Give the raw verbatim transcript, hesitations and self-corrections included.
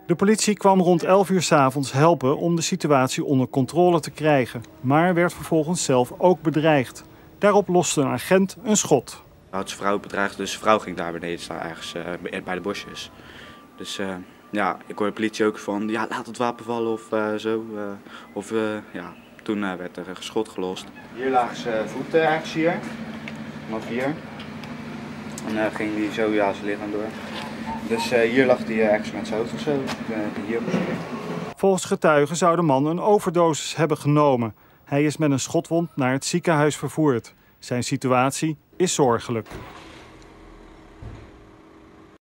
De politie kwam rond elf uur 's avonds helpen om de situatie onder controle te krijgen, maar werd vervolgens zelf ook bedreigd. Daarop loste een agent een schot. Hij had zijn vrouw bedreigd, dus zijn vrouw ging daar beneden staan, ergens uh, bij de bosjes. Dus uh, ja, ik hoorde de politie ook van, ja, laat het wapen vallen of uh, zo. Uh, of uh, ja, toen uh, werd er een schot gelost. Hier lagen zijn voeten ergens hier, vanaf hier. En uh, ging hij zo ja, zijn lichaam door. Dus uh, hier lag hij ergens met zijn hoofd of zo. Uh, hier. Volgens getuigen zou de man een overdosis hebben genomen. Hij is met een schotwond naar het ziekenhuis vervoerd. Zijn situatie is zorgelijk.